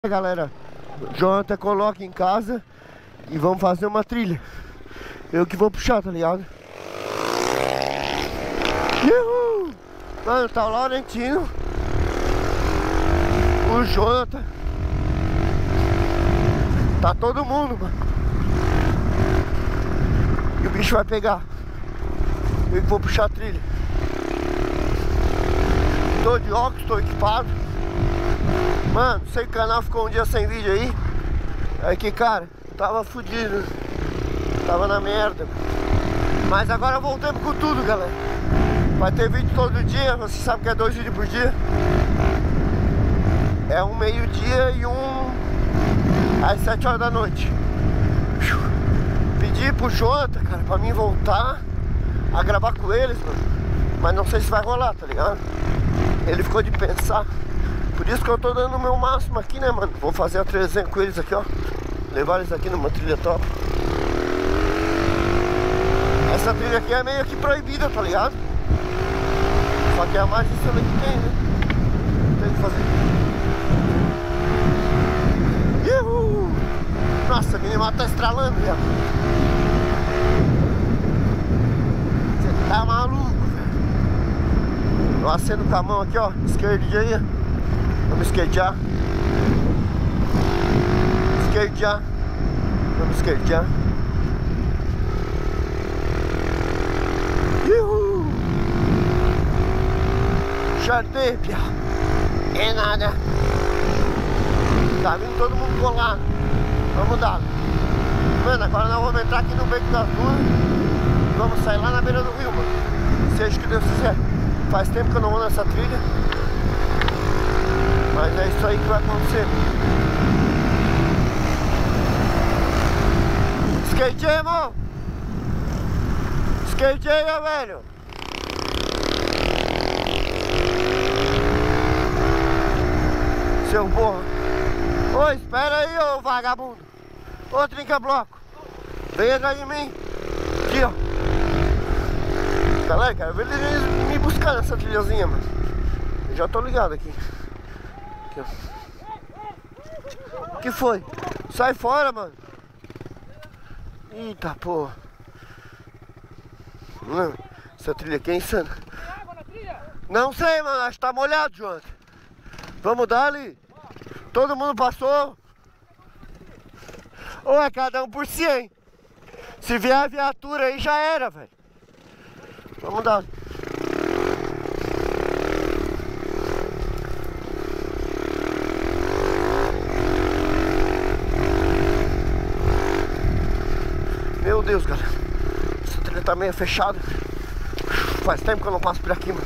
Galera, Jonathan coloca em casa e vamos fazer uma trilha. Eu que vou puxar, tá ligado? Uhul! Mano, tá o Laurentino, o Jonathan, tá todo mundo, mano. E o bicho vai pegar. Eu que vou puxar a trilha. Tô de óculos, tô equipado. Mano, sei que o canal ficou um dia sem vídeo aí. É que, cara, tava fudido. Tava na merda. Mas agora voltamos com tudo, galera. Vai ter vídeo todo dia. Você sabe que é 2 vídeos por dia. É um meio-dia e um às 7 horas da noite. Pedi pro Jonathan, cara, pra mim voltar a gravar com eles, mano. Mas não sei se vai rolar, tá ligado? Ele ficou de pensar. Por isso que eu tô dando o meu máximo aqui, né, mano? Vou fazer a 300 com eles aqui, ó. Levar eles aqui numa trilha top. Essa trilha aqui é meio que proibida, tá ligado? Só que é a mais insana que tem, né? Tem que fazer. Uhul! Nossa, a minimata tá estralando já. Você tá maluco, velho. Eu acendo com a mão aqui, ó. Esquerdinha. Vamos esquerdear. Esquerdear. Vamos esquerdear. Uhul! Chartei, pia. É nada. Tá vindo todo mundo colado. Vamos dar. Mano, agora nós vamos entrar aqui no beco das dunas. Vamos sair lá na beira do rio, mano. Seja o que Deus quiser. Faz tempo que eu não vou nessa trilha. Mas é isso aí que vai acontecer. Skateia, irmão! Skateia, velho! Seu porra! Ô, espera aí, ô vagabundo! Ô, trinca-bloco! Vem atrás de mim! Aqui, ó! Galera, quero ver eles me buscar nessa trilhazinha, mano. Eu já tô ligado aqui. Que foi? Sai fora, mano. Eita, porra. Não, essa trilha aqui é insana. Não sei, mano. Acho que tá molhado, Jonathan. Vamos dar ali. Todo mundo passou. Ou é cada um por si, hein? Se vier a viatura aí, já era, velho. Vamos dar. Meu Deus, galera. Essa trilha tá meio fechada. Faz tempo que eu não passo por aqui, mano.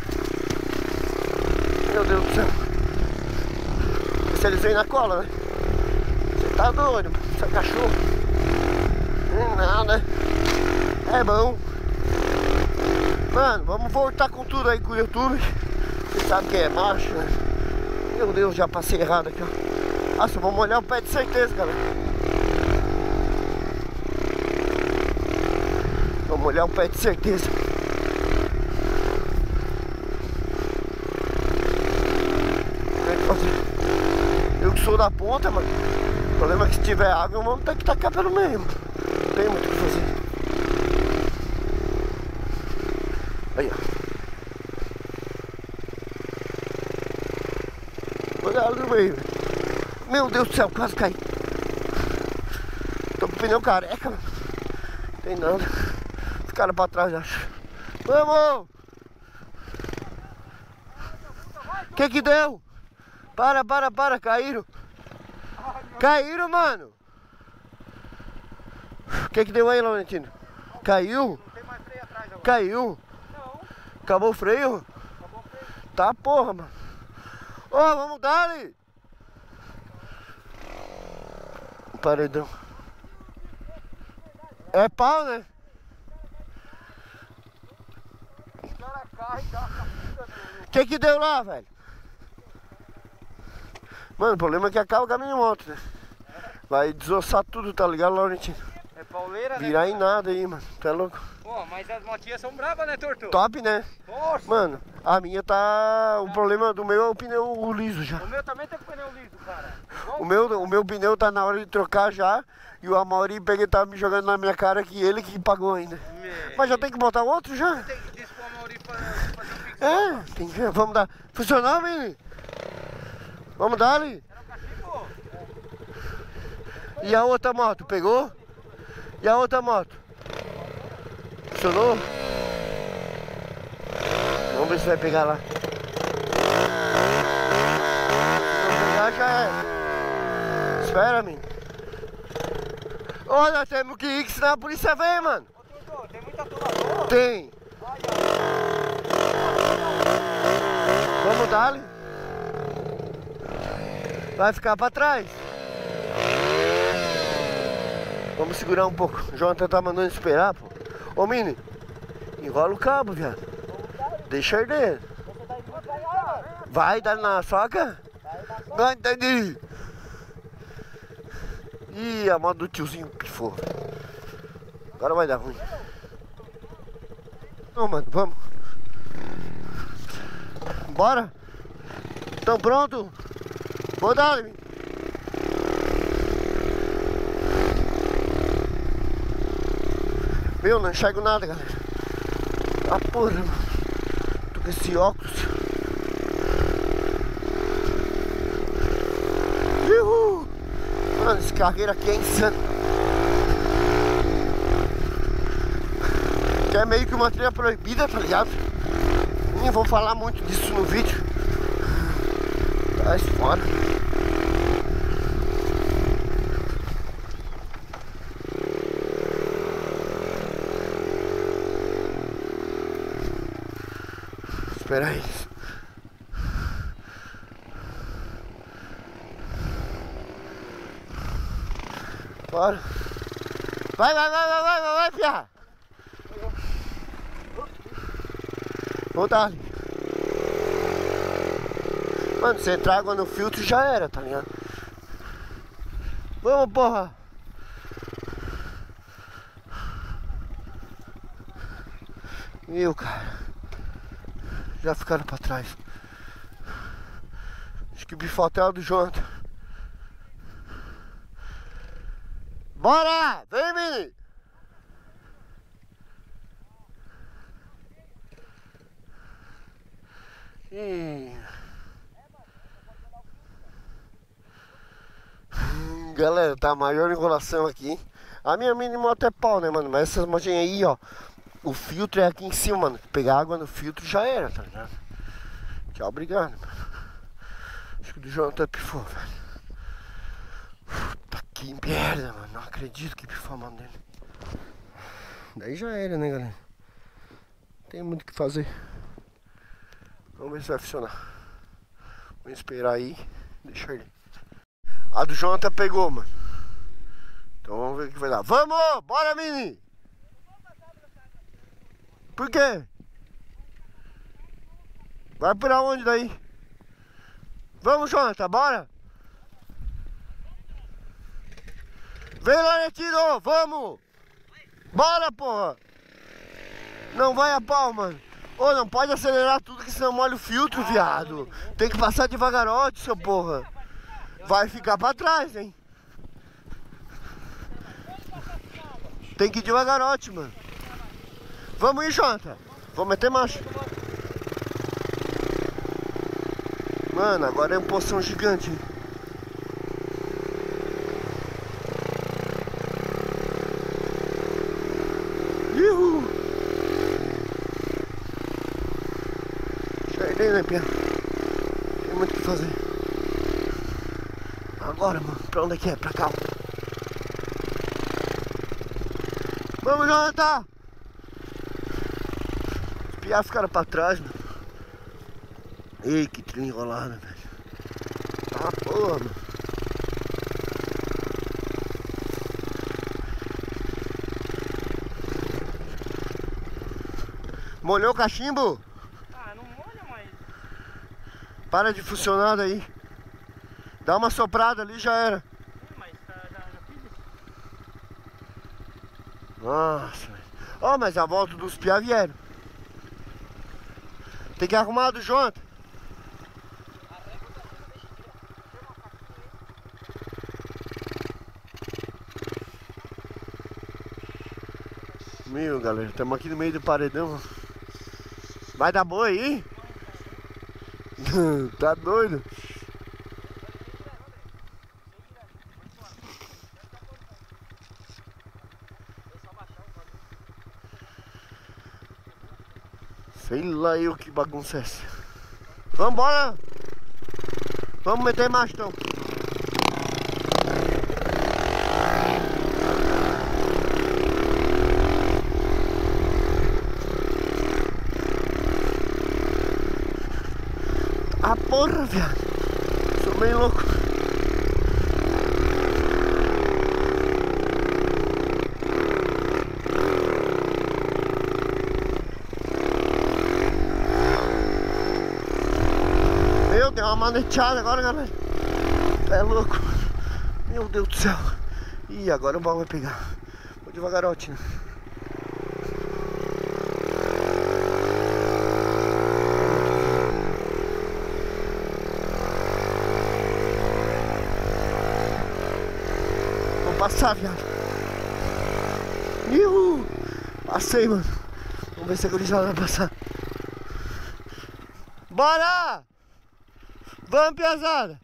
Meu Deus do céu. Se eles vêm na cola, né? Você tá doido, mano. Você é cachorro. Nada. É bom. Mano, vamos voltar com tudo aí com o YouTube. Você sabe que é macho, né? Meu Deus, já passei errado aqui, ó. Nossa, vamos molhar o pé de certeza, galera. Vou molhar o pé de certeza. Eu que sou da ponta, mano. O problema é que se tiver água, vamos ter que tacar pelo meio. Não tem muito o que fazer. Aí, ó. Olha ali no meio. Meu Deus do céu, quase caí. Tô com o pneu careca, mano. Tem nada. Os caras pra trás, acho. Vamos! Que deu? Para, caíram. Caíram, mano. Que deu aí, Laurentino? Caiu? Não tem mais freio atrás agora. Caiu? Não. Acabou o freio? Acabou o freio. Tá, porra, mano. Ô, vamos dar ali. Paredão. É pau, né? O cara cai e dá uma captura. Que deu lá, velho? Mano, o problema é que acaba o caminho de moto, né? Vai desossar tudo, tá ligado, Laurentino? É pauleira, né? virar em nada aí, mano. Tá louco? Pô, mas as motinhas são bravas, né, Torto? Top, né? Nossa! Mano, a minha tá... O problema do meu é o pneu liso já. O meu também tá com pneu liso, cara. O meu pneu tá na hora de trocar já. E o Amaury peguei, tava me jogando na minha cara que ele que pagou ainda. Mas já tem que botar outro já? Tem que dizer pro Amaury fazer um fixo. É, tem que ver. Vamos dar. Funcionou, menino? Vamos dar ali. Era o cachimbo? E a outra moto, pegou? E a outra moto? Funcionou? Vamos ver se vai pegar lá. Se não pegar, já é. Espera, menino. Ô, nós temos que ir, que senão a polícia vem, mano. Ô, Torto, tem muita aturador? Tem. Vamos dar ali. Vai ficar pra trás. Vamos segurar um pouco. O Jonathan tá mandando esperar, pô. Ô, Mini, enrola o cabo, viado. Deixa arder. Vai dar na soca? Não entendi. Ih, a moto do tiozinho pifou. Agora vai dar ruim. Não, mano, vamos. Bora? Tão pronto? Vou dar, Mini. Meu, não enxergo nada, galera. Ah, porra, mano. Tô com esse óculos. Uhul. Mano, esse carreiro aqui é insano. Que é meio que uma trilha proibida, tá ligado? Nem vou falar muito disso no vídeo. Tá fora. Espera aí. Bora. Vai, piá. Vou dar ali. Mano, se entrar água no filtro já era, tá ligado? Vamos, porra. Meu, cara. Já ficaram pra trás. Acho que o bifotel do Jonathan. Bora! Vem, Mini! Galera, tá a maior enrolação aqui. A minha mini moto é pau, né, mano? Mas essas motinhas aí, ó. O filtro é aqui em cima, mano. Pegar água no filtro já era, tá ligado? Tchau, obrigado, mano. Acho que o do Jonathan pifou, velho. Puta que merda, mano. Não acredito que pifou a mão dele. Daí já era, né, galera? Não tem muito o que fazer. Vamos ver se vai funcionar. Vamos esperar aí. Deixa ele. A do Jonathan pegou, mano. Então vamos ver o que vai dar. Vamos! Bora, Mini! Por quê? Vai pra onde daí? Vamos, Jonathan, bora! Vem, Loretino, vamos! Bora, porra! Não vai a pau, mano. Ô, não pode acelerar tudo que senão molha o filtro, viado. Tem que passar devagarote, seu porra. Vai ficar pra trás, hein? Tem que ir devagarote, mano. Vamos ir, Jonathan. Vamos meter marcha. Mano, agora é um poção gigante, hein? Uhul. Cheguei, né, Pia? Tem muito o que fazer. Agora, mano, pra onde é que é? Pra cá. Vamos, Jonathan! Os piá ficaram pra trás, mano. Ei, que trilha enrolada, velho. Ah, porra, mano. Molhou o cachimbo? Ah, não molha, mas... Para de funcionar daí. Dá uma soprada ali, já era. Mas já fiz isso. Nossa, ó, mas a volta dos piá vieram. Tem que arrumar do Jonathan. Meu, galera, estamos aqui no meio do paredão. Vai dar boi aí? Tá doido? Sei lá eu que bagunça é essa. Vambora! Vamos meter mastão. Ah, porra, viado. Sou meio louco. Meu, deu uma maneteada agora, galera. É louco. Meu Deus do céu. Ih, agora o baú vai pegar. Vou devagarote, né? Passar, viado. Ihu! Passei, mano. Vamos ver se a gurizada vai passar. Bora! Vamos, piazada!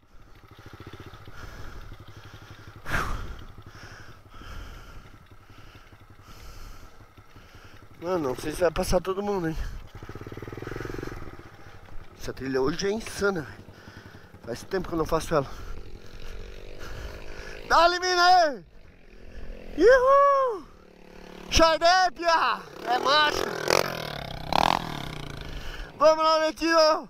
Mano, não sei se vai passar todo mundo, hein? Essa trilha hoje é insana, velho. Faz tempo que eu não faço ela. Dá-lhe, mina aí! Ihu! Xardépia! É macho! Vamos lá, Netinho!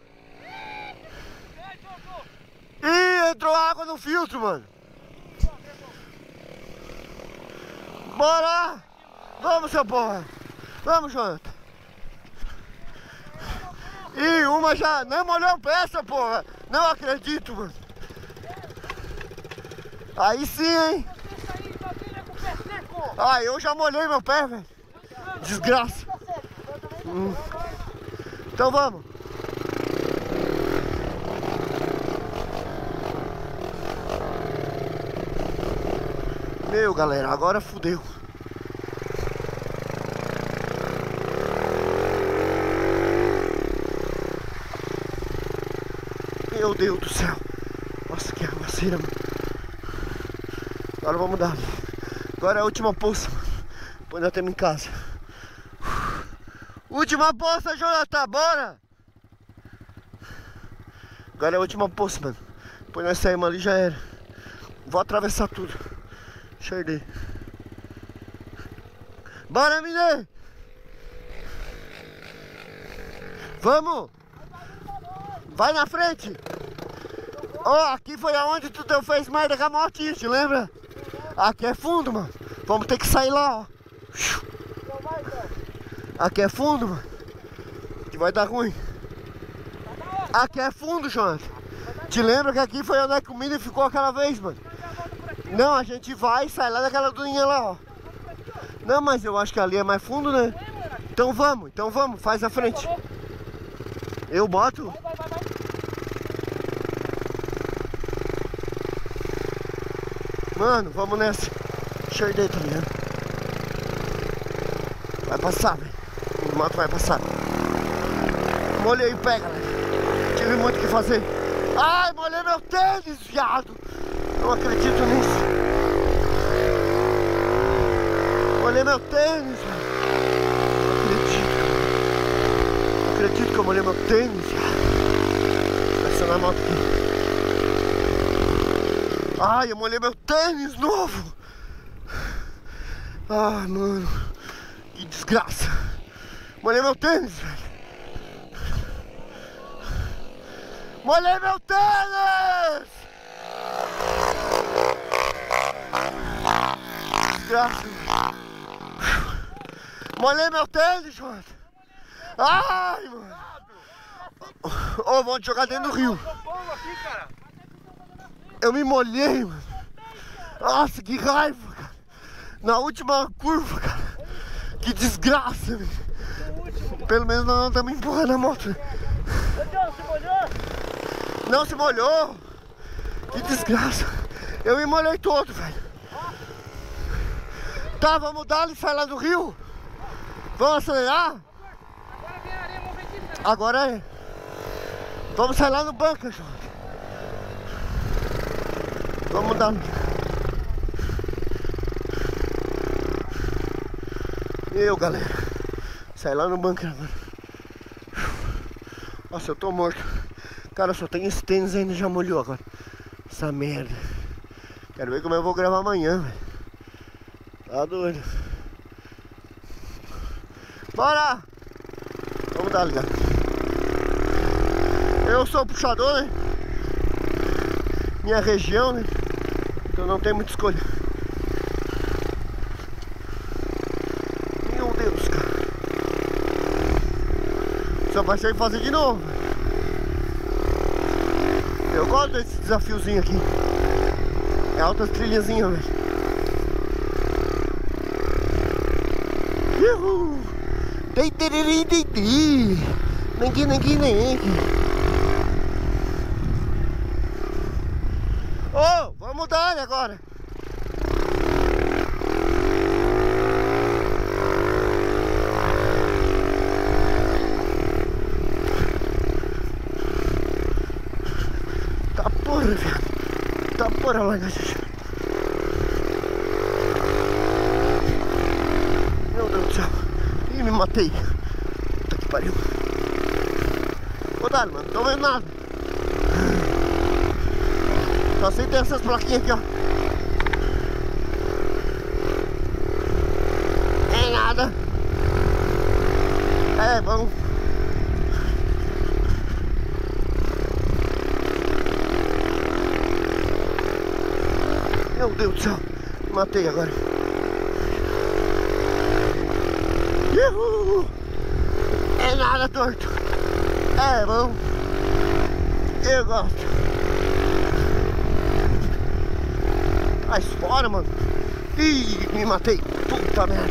Ih, entrou água no filtro, mano! Bora! Vamos, seu porra! Vamos, Jonathan! Ih, uma já... Não molhou o pé, essa porra! Não acredito, mano! Aí sim, hein? Ah, eu já molhei meu pé, velho. Desgraça. Então vamos. Meu, galera, agora fudeu. Meu Deus do céu. Nossa, que aguaceira, mano. Agora vamos dar. Agora é a última poça, mano. Depois nós temos em casa. Última poça, Jonathan, bora! Agora é a última poça, mano. Depois nós saímos ali, já era. Vou atravessar tudo. Xardei. Bora, menino! Vamos! Vai na frente! Ó, aqui foi aonde tu fez merda com a motinha, te lembra? Aqui é fundo, mano. Vamos ter que sair lá, ó. Aqui é fundo, mano. Que vai dar ruim. Aqui é fundo, Jonathan. Te lembra que aqui foi onde a comida ficou aquela vez, mano? Não, a gente vai e sai lá daquela duninha lá, ó. Não, mas eu acho que ali é mais fundo, né? Então vamos, faz a frente. Eu boto. Mano, vamos nessa. Xardei, tá ligado? Vai passar, velho. O moto vai passar. Molhei o pé, galera. Tive muito o que fazer. Ai, molhei meu tênis, viado. Não acredito nisso. Molhei meu tênis, velho. Não acredito que eu molhei meu tênis, viado. Essa na moto aqui. Ai, eu molhei meu tênis novo. Ai, mano. Que desgraça. Molhei meu tênis, velho. Molhei meu tênis! Desgraça. Molhei meu tênis, mano. Ai, mano. Ô, vamos te jogar dentro do rio. Eu me molhei, mano. Nossa, que raiva, cara. Na última curva, cara. Que desgraça, velho. Pelo menos nós não estamos empurrando a moto. Se molhou? Não se molhou. Que desgraça. Eu me molhei todo, velho. Tá, vamos dar e sair lá do rio? Vamos acelerar? Agora vem a areia, vamos ver aqui também. Agora é. Vamos sair lá no banco, João. Vamos dar. Galera. Sai lá no bunker agora. Nossa, eu tô morto. Cara, só tem esse tênis ainda, já molhou agora. Essa merda. Quero ver como eu vou gravar amanhã, velho. Tá doido. Bora! Vamos dar, ligado? Eu sou o puxador, né? Minha região, né? Então não tem muita escolha. Meu Deus, cara. Só vai ter que fazer de novo. Eu gosto desse desafiozinho aqui. É altas trilhazinhas, velho. Uhul! Dei, dei, dei, dei. Nengue. Ô, vamos dar agora. Tá porra, viado. Tá porra lá, gente. Meu Deus do céu. Ih, me matei. Puta que pariu. Ô, Dali, mano, não tô vendo nada. Só sei ter essas plaquinhas aqui, ó. É nada. É, vamos. Meu Deus do céu. Me matei agora. Uhul. É nada, torto. É bom. Eu gosto. Sai fora, mano. Ih, me matei. Puta merda.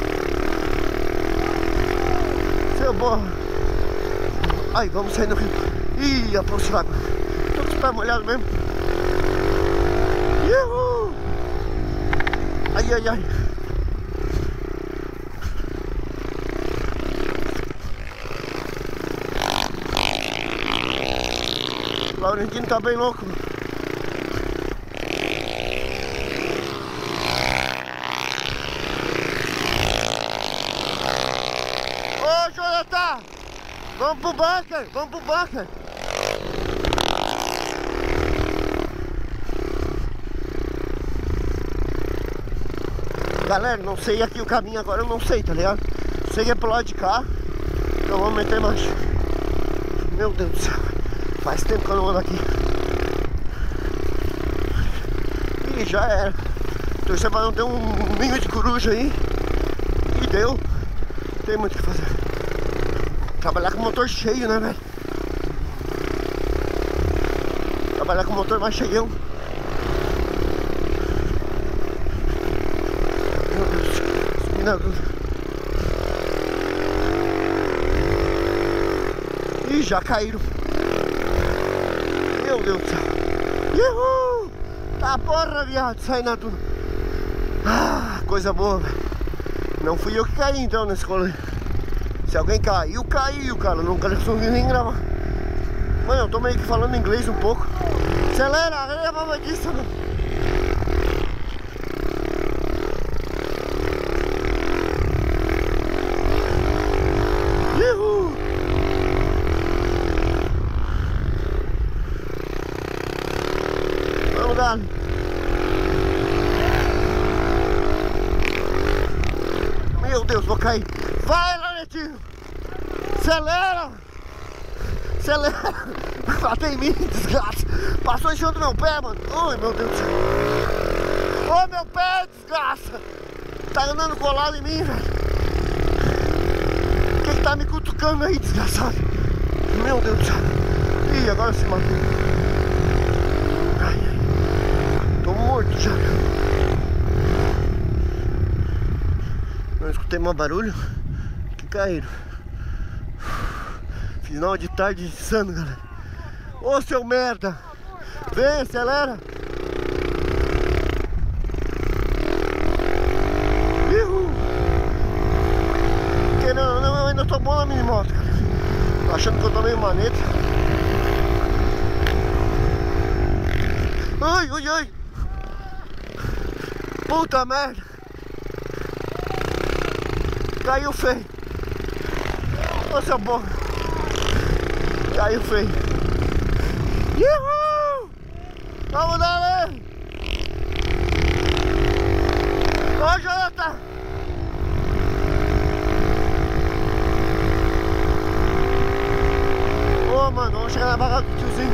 Seu borra. Aí, vamos sair no rio. Ih, a poça d'água. Tô com os pés molhados mesmo. Uhul. Ai. O Laurentino tá bem louco. Ô, Jonathan! Vamos pro bunker! Galera, não sei aqui o caminho agora, eu não sei, tá ligado? Sei que é pro lado de cá. Então vamos meter marcha. Meu Deus do céu. Faz tempo que eu não ando aqui. E já era. Torcer pra não ter um ninho de coruja aí. E deu. Tem muito o que fazer. Trabalhar com motor cheio, né, velho? Trabalhar com motor mais cheião. Meu Deus. Subindo. Ih, já caíram. Meu Deus do céu. Uhul! Tá porra, viado, saindo tudo. Ah, coisa boa, velho. Não fui eu que caí então nesse rolê. Se alguém caiu, cara. Nunca consegui nem gravar. Mano, eu tô meio que falando inglês um pouco. Acelera, areia babadiça, mano. Uhul! Vamos dar. Meu Deus, vou cair. Vai, Laurentino! Acelera! Bateu em mim, desgraça! Passou em cima do meu pé, mano! Ai, meu Deus do céu! Ô, meu pé, desgraça! Tá andando colado em mim, velho! O que tá me cutucando aí, desgraçado? Meu Deus do céu! Ih, agora se matou! Ai, tô morto já! Tem mais barulho? Que caíram. Final de tarde insano, galera. Ô, seu merda! Vem, acelera! Querendo, não, eu ainda tô bom na minha moto, cara. Tô achando que eu tô meio maneta. Ai, ai, ai! Puta merda! Caiu feio! Ô, seu bom! Caiu feio! Uhul! Vamos dar, né? Ô, Jonathan! Ô, mano, vamos chegar na barraca do tiozinho.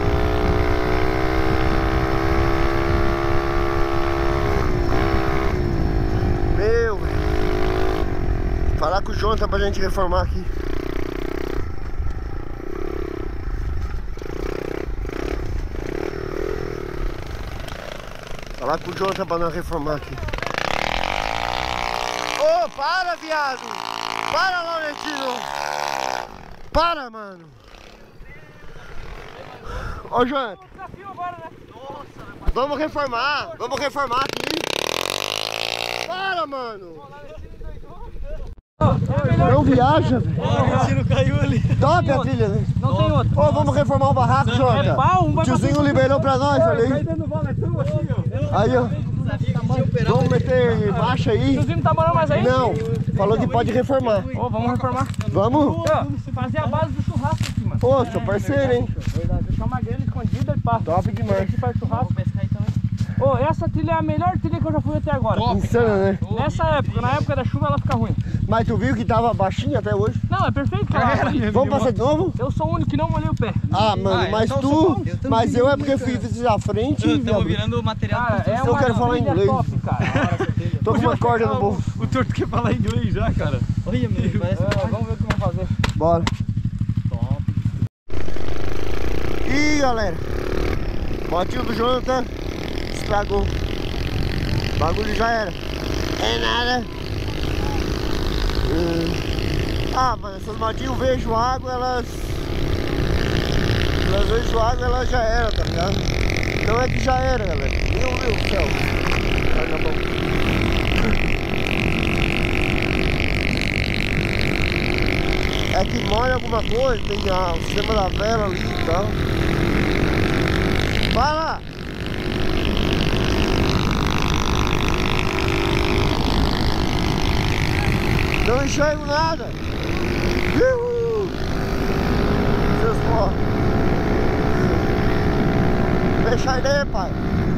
Meu, velho. Falar com o Jonathan pra gente reformar aqui. Falar com o Jonathan pra nós reformar aqui. Ô, para, viado! Para, Laurentino! Para, mano! Ô, Jonathan! Vamos reformar! Vamos reformar aqui! Para, mano! Não viaja, velho! O tiro caiu ali. Top a trilha, né? Não tem outro. Ô, vamos reformar o barraco, Jonathan! O tiozinho liberou pra nós, olha aí! Aí, ó! Vamos meter marcha aí? O tiozinho não tá morando mais aí? Não, falou que pode reformar. Ô, vamos reformar. Vamos? Fazer a base do churrasco aqui, mano. Pô, sou parceiro, hein? Deixar uma grelha escondida e pá. Top demais. Aqui para churrasco. Pescar aí também. Ô, essa trilha é a melhor trilha que eu já fui até agora. Insana, né? Nessa época, na época da chuva ela fica ruim. Mas tu viu que tava baixinho até hoje? Não, é perfeito, cara. Vamos passar de novo? Eu sou o único que não molhei o pé. Ah, mano, mas tu... Mas eu é porque fiz à frente. Estamos virando material. Cara, é eu uma quero falar trilha inglês. top, cara. Tô com uma corda no bolso. O Torto quer falar inglês já, cara. Olha, meu, vamos ver o que vamos fazer. Bora. Top. Ih, galera. Motinho do Jonathan estragou. O bagulho já era. É nada. Ah, mano, essas motinhas vejo água, elas vejo água, elas já era, tá ligado? Não é que já era, galera. Meu Deus do céu. Vai na mão. É que molha alguma coisa, tem o sistema da vela ali e tal. Vai lá! Não enxergo nada! Seus porra! Deixa aí daí, pai!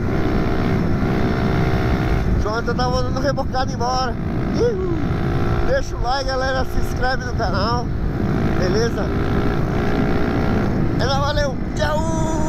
O Jonathan tá mandando rebocado embora! Deixa o like, galera, se inscreve no canal! Beleza? Ela valeu! Tchau!